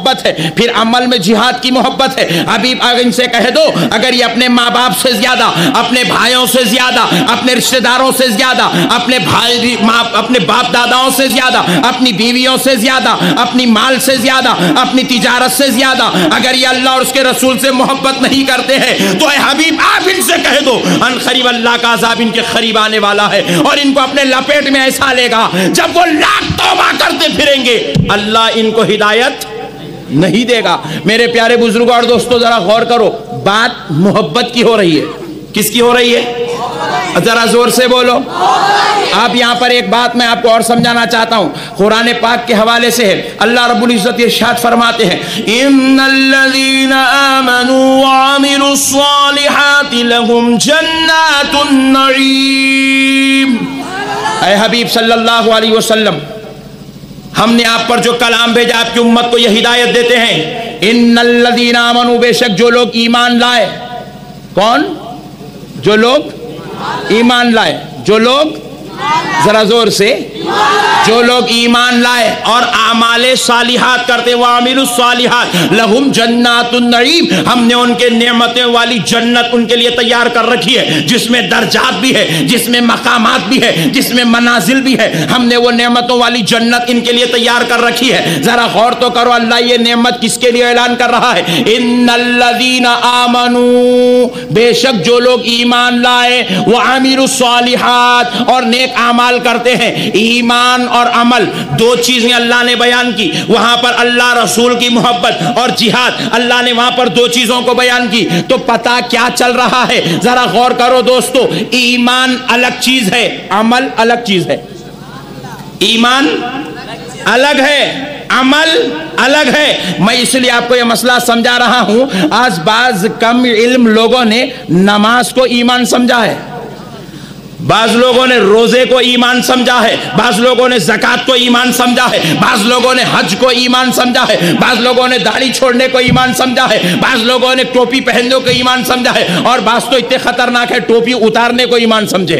محبت ہے، پھر عمل میں جہاد کی محبت ہے۔ حبیب ان سے کہہ دو اگر یہ اپنے ماں باپ سے زیادہ، اپنے بھائیوں سے زیادہ، اپنے رشتہ داروں سے زیادہ، اپنے باپ داداؤں سے زیادہ، اپنی بیویوں سے زیادہ، اپنی مال سے زیادہ، اپنی تجارت سے زیادہ اگر یہ اللہ اور اس کے رسول سے محبت نہیں کرتے ہیں تو اے حبیب آپ ان سے کہہ دو ان قریب اللہ کا عذاب ان کے قریب آنے والا ہے، اور ان کو اپنے لپیٹ میں ایسا لے گا جب وہ لاکھ توبہ کرتے پھریں گے اللہ ان کو ہدایت نہیں دے گا۔ میرے پیارے بزرگوں اور دوستو ذرا غور کرو، بات محبت کی ہو رہی ہے، کس کی ہو رہی ہے؟ ذرا زور سے بولو۔ آپ یہاں پر ایک بات میں آپ کو اور سمجھانا چاہتا ہوں، قرآن پاک کے حوالے سے ہے۔ اللہ رب العزت ارشاد فرماتے ہیں ان الذین آمنوا وعملوا الصالحات لهم جنات النعیم۔ اے حبیب صلی اللہ علیہ وسلم، ہم نے آپ پر جو کلام بھیجا آپ کی امت کو یہ ہدایت دیتے ہیں، ان الذین آمنوا، بے شک جو لوگ ایمان لائے۔ کون؟ جو لوگ ایمان لائے، جو لوگ، ذرا زور سے، جو لوگ ایمان لائے اور اعمال صالحات کرتے، وعملوا الصالحات لہم جنات النعیم، ہم نے ان کے نعمتیں والی جنت ان کے لیے تیار کر رکھی ہے، جس میں درجات بھی ہے، جس میں مقامات بھی ہے، جس میں منازل بھی ہے، ہم نے وہ نعمتوں والی جنت ان کے لیے تیار کر رکھی ہے۔ ذرا غور تو کرو، اللہ یہ نعمت کس کے لیے اعلان کر رہا ہے؟ ان الذین آمنوا، بے شک جو لوگ ایمان لائے، وعملوا الصالحات اور نیک اعمال کرتے ہیں۔ ایمان اور عمل دو چیزیں اللہ نے بیان کی، وہاں پر اللہ رسول کی محبت اور جہاد، اللہ نے وہاں پر دو چیزوں کو بیان کی، تو پتہ کیا چل رہا ہے؟ ذرا غور کرو دوستو، ایمان الگ چیز ہے، عمل الگ چیز ہے۔ ایمان الگ ہے، عمل الگ ہے۔ میں اس لیے آپ کو یہ مسئلہ سمجھا رہا ہوں، آج بعض کم علم لوگوں نے نماز کو ایمان سمجھا ہے، بعض لوگوں نے روزے کو ایمان سمجھا ہے، بعض لوگوں نے زکوٰۃ کو ایمان سمجھا ہے، بعض لوگوں نے حج کو ایمان سمجھا ہے، بعض لوگوں نے داڑھی چھوڑنے کو ایمان سمجھا ہے، بعض لوگوں نے ٹوپی پہننے کو ایمان سمجھا ہے، اور بعض تو اتنے خطرناک ہے ٹوپی اتارنے کو ایمان سمجھے۔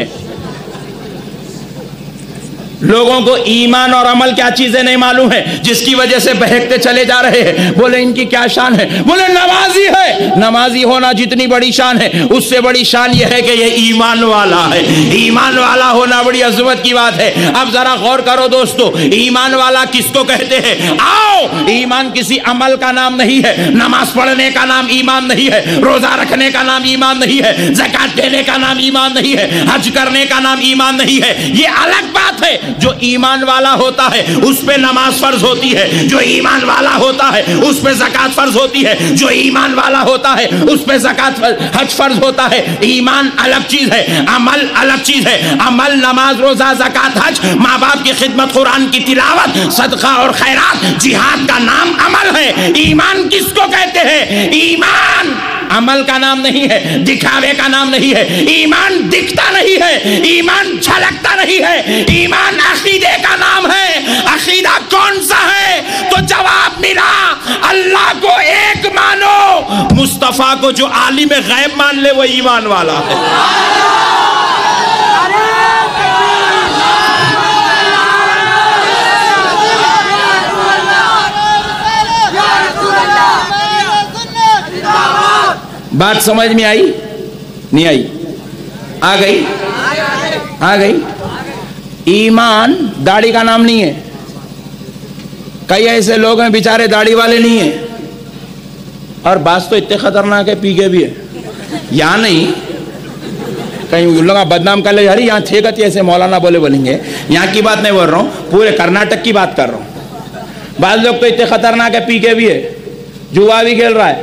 لوگوں کو ایمان اور عمل کیا چیزیں نہیں معلوم ہے، جس کی وجہ سے بہکتے چلے جا رہے ہیں۔ بولے ان کی کیا شان ہے؟ بولے نمازی ہے۔ نمازی ہونا جتنی بڑی شان ہے، اس سے بڑی شان یہ ہے کہ یہ ایمان والا ہے۔ ایمان والا ہونا بڑی عظمت کی بات ہے۔ اب ذرا غور کرو دوستو، ایمان والا کس کو کہتے ہیں؟ آؤ، ایمان کسی عمل کا نام نہیں ہے، نماز پڑھنے کا نام ایمان نہیں ہے، روزہ رکھنے کا نام ایمان نہیں ہے، زکوٰۃ دینے کا نام ایمان نہیں ہے، حج کرنے کا نام ایمان نہیں ہے۔ یہ الگ بات ہے، جو ایمان والا ہوتا ہے اس پہ نماز فرض ہوتی ہے، جو ایمان والا ہوتا ہے اس پہ زکوٰۃ فرض ہوتی ہے، جو ایمان والا ہوتا ہے اس پہ زکوٰۃ حج فرض ہوتا ہے۔ ایمان الگ چیز ہے، عمل الگ چیز ہے۔ عمل نماز، روزہ، زکوٰۃ، حج، ماں باپ کی خدمت، قرآن کی تلاوت، صدقہ اور خیرات، جہاد کا نام عمل ہے۔ ایمان کس کو کہتے ہیں؟ ایمان عمل کا نام نہیں ہے، دکھاوے کا نام نہیں ہے۔ ایمان دکھتا نہیں ہے، ایمان جھلکتا نہیں ہے، ایمان عقیدے کا نام ہے۔ عقیدہ کون سا ہے؟ تو جواب ملا، اللہ کو ایک مانو، مصطفیٰ کو جو عالم غیب مان لے وہ ایمان والا ہے۔ بات سمجھ میں آئی؟ نہیں آئی؟ آ گئی؟ آ گئی؟ ایمان داڑھی کا نام نہیں ہے۔ کئی ایسے لوگ ہیں بیچارے داڑھی والے نہیں ہیں، اور بعض تو اتنے خطرناک ہے پی کے بھی ہے۔ یہاں نہیں، کہیں لوگ بدنام کر لے، یار یہاں تھے گا ایسے مولانا بولیں گے، یہاں کی بات نہیں بول رہا ہوں، پورے کرناٹک کی بات کر رہا ہوں۔ بعض لوگ تو اتنے خطرناک ہے پی کے بھی ہے، جوا بھی کھیل رہا ہے،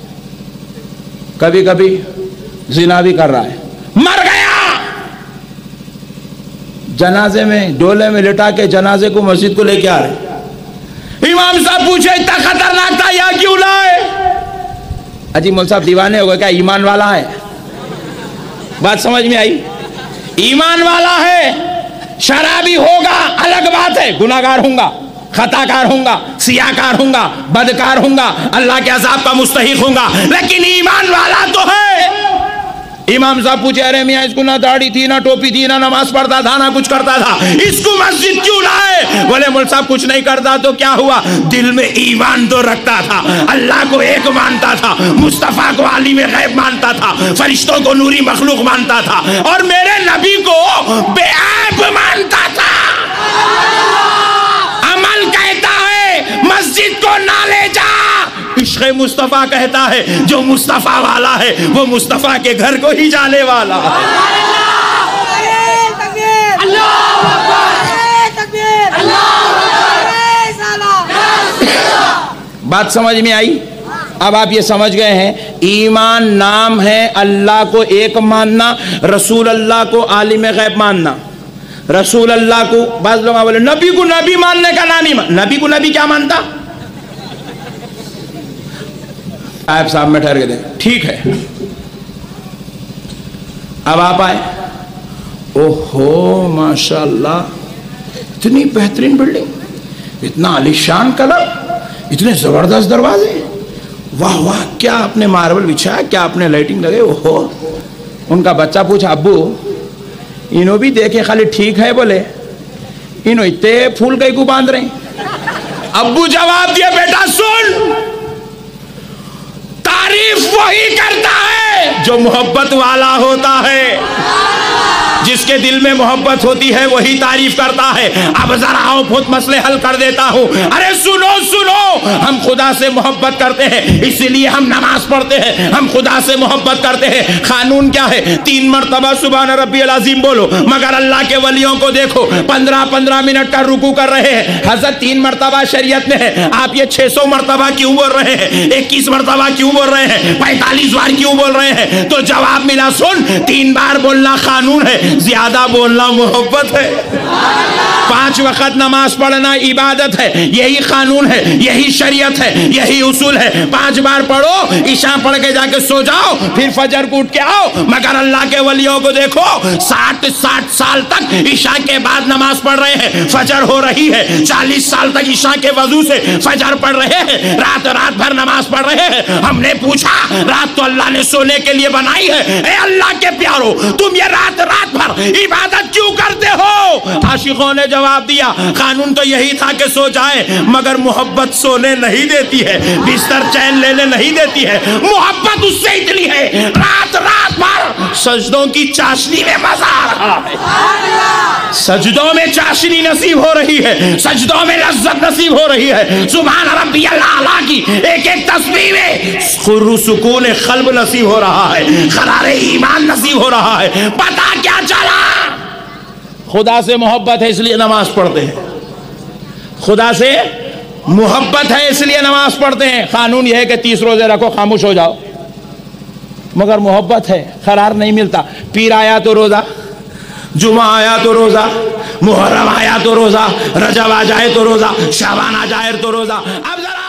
کبھی کبھی زنا بھی کر رہا ہے، مر گیا جنازے میں ڈولے میں لٹا کے جنازے کو مسجد کو لے کے آ رہے۔ امام صاحب پوچھے اتنا خطرناک تھا یا کیوں لائے؟ اجی مول صاحب دیوانے ہو گئے کیا؟ ایمان والا ہے۔ بات سمجھ میں آئی؟ ایمان والا ہے، شرابی ہوگا الگ بات ہے، گناہگار ہوں گا، خطا کار ہوں گا، سیاہ کار ہوں گا، بدکار ہوں گا، اللہ کے عذاب کا مستحق ہوں گا، لیکن ایمان والا تو ہے۔ امام صاحب پوچھے ارے میاں اس کو نہ داڑھی تھی نہ ٹوپی تھی نہ نماز پڑھتا تھا نہ کچھ کرتا تھا, اس کو مسجد کیوں لائے؟ بولے مول صاحب کچھ نہیں کرتا تو کیا ہوا, دل میں ایمان تو رکھتا تھا, اللہ کو ایک مانتا تھا, مصطفیٰ کو عالم غیب مانتا تھا, فرشتوں کو نوری مخلوق مانتا تھا, اور میرے نبی کو بے عیب مانتا تھا. عمل کہتا ہے مسجد کو نہ لے جا, عشق مصطفیٰ کہتا ہے جو مصطفیٰ والا ہے وہ مصطفیٰ کے گھر کو ہی جانے والا ہے. بات سمجھ میں آئی؟ اب آپ یہ سمجھ گئے ہیں ایمان نام ہے اللہ کو ایک ماننا, رسول اللہ کو عالم غیب ماننا. رسول اللہ کو بعض لوگ بولے نبی کو نبی ماننے کا نام ہی نبی کو نبی کیا مانتا؟ صاحب میں ٹھہر کے دیں ٹھیک ہے. اب آپ آئے, اوہو ماشاءاللہ اتنی بہترین بلڈنگ, اتنا عالیشان کلر, اتنے زبردست دروازے, واہ واہ کیا آپ نے ماربل بچھایا, کیا آپ نے لائٹنگ لگے. اوہو. ان کا بچہ پوچھا ابو انہوں بھی دیکھے خالی ٹھیک ہے, بولے انہوں اتنے پھول کئی کو باندھ رہے ہیں. ابو جواب دیا بیٹا سن, تعریف وہی کرتا ہے جو محبت والا ہوتا ہے, جس کے دل میں محبت ہوتی ہے وہی تعریف کرتا ہے. اب ذرا آؤ بہت مسئلے حل کر دیتا ہوں. ارے سنو سنو, ہم خدا سے محبت کرتے ہیں اس لیے ہم نماز پڑھتے ہیں, ہم خدا سے محبت کرتے ہیں. قانون کیا ہے؟ 3 مرتبہ سبحان ربی العظیم بولو. مگر اللہ کے ولیوں کو دیکھو 15-15 منٹ کا رکوع کر رہے ہیں. حضرت 3 مرتبہ شریعت میں ہے, آپ یہ 600 مرتبہ کیوں بول رہے ہیں, 21 مرتبہ کیوں بول رہے ہیں, 45 بار کیوں بول رہے ہیں؟ تو جواب ملا سن, 3 بار بولنا قانون ہے, زیادہ بولنا محبت ہے. 5 وقت نماز پڑھنا عبادت ہے, یہی قانون ہے, یہی شریعت ہے, یہی اصول ہے. 5 بار پڑھو, عشاء پڑھ کے جا کے سو جاؤ, پھر فجر کو اٹھ کے آؤ. مگر اللہ کے ولیوں کو دیکھو 60 سال تک عشاء کے بعد نماز پڑھ رہے ہیں, فجر ہو رہی ہے. 40 سال تک عشاء کے وضو سے فجر پڑھ رہے ہیں, رات بھر نماز پڑھ رہے ہیں. ہم نے پوچھا رات تو اللہ نے سونے کے لیے بنائی ہے, اے اللہ کے پیارو تم یہ رات بھر عبادت کیوں کرتے ہو؟ عاشقوں نے جواب دیا قانون تو یہی تھا کہ سو جائے, مگر محبت سونے نہیں دیتی ہے, بستر چین لینے نہیں دیتی ہے. محبت اس سے اتنی ہے رات بھر سجدوں کی چاشنی میں مزہ آ رہا ہے, سجدوں میں چاشنی نصیب ہو رہی ہے, سجدوں میں لذت نصیب ہو رہی ہے. سبحان ربی اللہ کی ایک تسبیح میں سکون قلب نصیب ہو رہا ہے, قرار ایمان نصیب ہو رہا ہے. پتہ کیا چلا؟ خدا سے محبت ہے اس لیے نماز پڑھتے ہیں, خدا سے محبت ہے اس لیے نماز پڑھتے ہیں. قانون یہ ہے کہ 30 روزے رکھو, خاموش ہو جاؤ, مگر محبت ہے, قرار نہیں ملتا. پیر آیا تو روزہ, جمعہ آیا تو روزہ, محرم آیا تو روزہ, رجب آ جائے تو روزہ, شعبان آ جائے تو روزہ. اب ذرا